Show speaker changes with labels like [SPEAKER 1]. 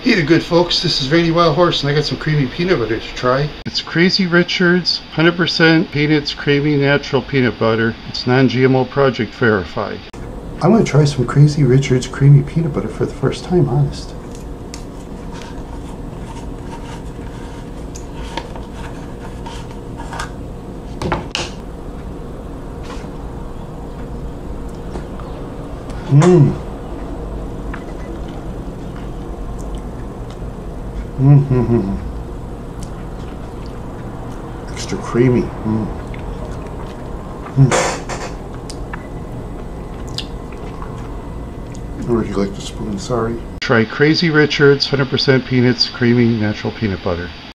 [SPEAKER 1] Hey there good folks, this is Rainy Wild Horse and I got some creamy peanut butter to try. It's Crazy Richard's 100% Peanuts Creamy Natural Peanut Butter. It's non-GMO Project Verified. I'm going to try some Crazy Richard's creamy peanut butter for the first time, honest. Extra creamy. Or would you like the spoon? Sorry. Try Crazy Richard's 100% Peanuts Creamy Natural Peanut Butter.